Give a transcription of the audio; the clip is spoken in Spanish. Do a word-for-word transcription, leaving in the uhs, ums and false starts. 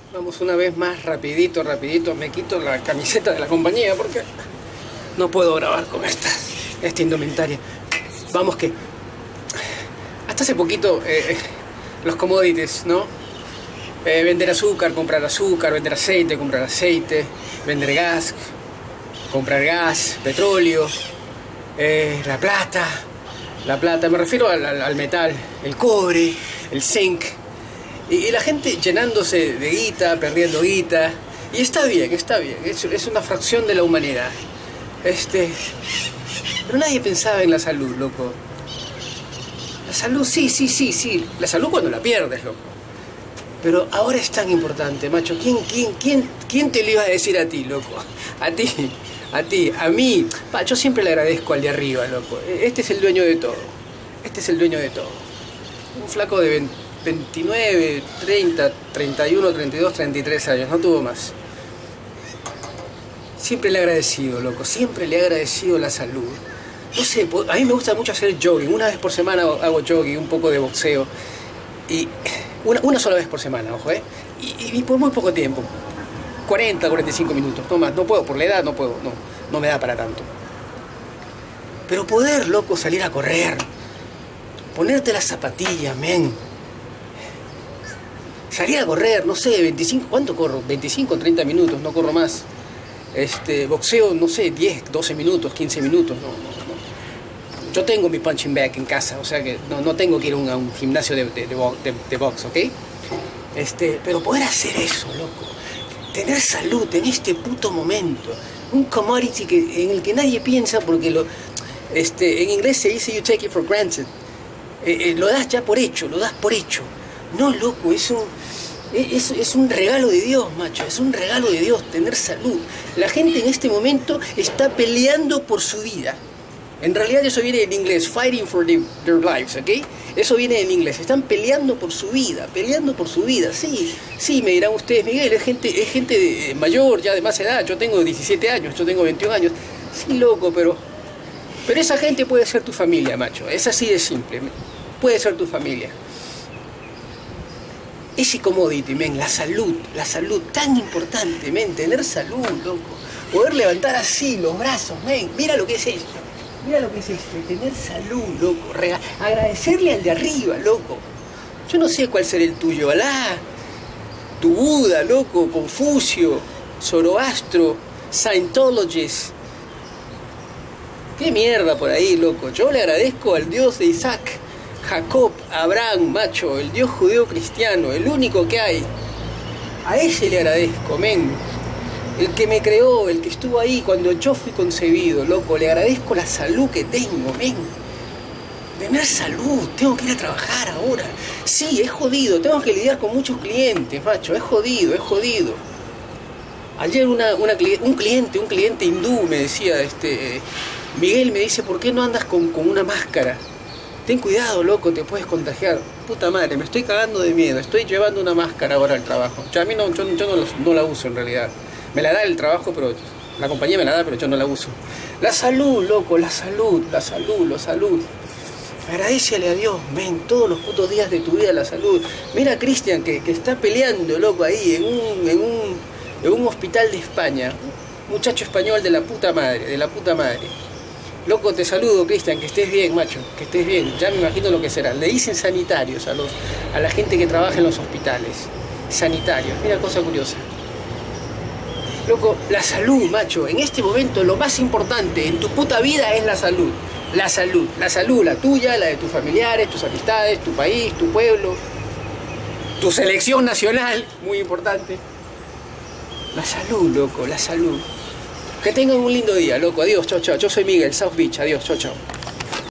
Vamos una vez más, rapidito, rapidito. Me quito la camiseta de la compañía porque no puedo grabar con esta, esta indumentaria. Vamos que hasta hace poquito eh, los commodities, ¿no? Eh, vender azúcar, comprar azúcar, vender aceite, comprar aceite, vender gas, comprar gas, petróleo, eh, la plata, la plata, me refiero al, al, al metal, el cobre, el zinc. Y, y la gente llenándose de guita, perdiendo guita. Y está bien, está bien, es, es una fracción de la humanidad. Este, pero nadie pensaba en la salud, loco. La salud, sí, sí, sí, sí. La salud cuando la pierdes, loco. Pero ahora es tan importante, macho. ¿Quién, quién, quién, quién te lo iba a decir a ti, loco? A ti, a ti, a mí. Pa, yo siempre le agradezco al de arriba, loco. Este es el dueño de todo. Este es el dueño de todo. Un flaco de veintinueve, treinta, treinta y uno, treinta y dos, treinta y tres años. No tuvo más. Siempre le he agradecido, loco. Siempre le he agradecido la salud. No sé, a mí me gusta mucho hacer jogging. Una vez por semana hago jogging, un poco de boxeo. Y una, una sola vez por semana, ojo, ¿eh? Y, y por muy poco tiempo. cuarenta, cuarenta y cinco minutos, no más. No puedo, por la edad no puedo, no, no me da para tanto. Pero poder, loco, salir a correr. Ponerte las zapatillas, men. Salir a correr, no sé, veinticinco, ¿cuánto corro? veinticinco, treinta minutos, no corro más. Este, boxeo, no sé, diez, doce minutos, quince minutos, no, no, no. Yo tengo mi punching bag en casa, o sea que no, no tengo que ir a un, a un gimnasio de, de, de, de, de box, ¿ok? Este, pero poder hacer eso, loco. Tener salud en este puto momento. Un commodity que, en el que nadie piensa porque lo, este, en inglés se dice you take it for granted. Eh, eh, lo das ya por hecho, lo das por hecho. No, loco, es un, es, es un regalo de Dios, macho. Es un regalo de Dios tener salud. La gente en este momento está peleando por su vida. En realidad eso viene en inglés, fighting for the, their lives, ¿ok? Eso viene en inglés, están peleando por su vida, peleando por su vida, sí, sí, me dirán ustedes, Miguel, es gente, es gente de, mayor, ya de más edad, yo tengo diecisiete años, yo tengo veintiún años, sí, loco, pero, pero esa gente puede ser tu familia, macho, es así de simple, puede ser tu familia. Ese commodity, men, la salud, la salud, tan importante, men, tener salud, loco, poder levantar así los brazos, men, mira lo que es esto. Mira lo que es esto, tener salud, loco, Rega agradecerle al de arriba, loco. Yo no sé cuál será el tuyo, Alá, tu Buda, loco, Confucio, Zoroastro, Scientologist. Qué mierda por ahí, loco. Yo le agradezco al Dios de Isaac, Jacob, Abraham, macho, el Dios judeo cristiano, el único que hay. A ese le agradezco, men. El que me creó, el que estuvo ahí cuando yo fui concebido, loco. Le agradezco la salud que tengo, ven. Tener salud, tengo que ir a trabajar ahora. Sí, es jodido, tengo que lidiar con muchos clientes, macho. Es jodido, es jodido. Ayer una, una, un cliente, un cliente hindú me decía, este, Miguel me dice, ¿por qué no andas con, con una máscara? Ten cuidado, loco, te puedes contagiar. Puta madre, me estoy cagando de miedo. Estoy llevando una máscara ahora al trabajo. Yo, a mí no, yo, yo no, no la uso en realidad. Me la da el trabajo, pero la compañía me la da, pero yo no la uso. La salud, loco, la salud, la salud, la salud. Agradécele a Dios, ven, todos los putos días de tu vida la salud. Mira a Cristian que, que está peleando, loco, ahí en un, en, un, en un hospital de España. Un muchacho español de la puta madre, de la puta madre. Loco, te saludo, Cristian, que estés bien, macho, que estés bien. Ya me imagino lo que será. Le dicen sanitarios a, los, a la gente que trabaja en los hospitales. Sanitarios, mira cosa curiosa. Loco, la salud, macho, en este momento lo más importante en tu puta vida es la salud. La salud, la salud, la tuya, la de tus familiares, tus amistades, tu país, tu pueblo, tu selección nacional, muy importante. La salud, loco, la salud. Que tengan un lindo día, loco, adiós, chao, chao. Yo soy Miguel, South Beach, adiós, chao, chao.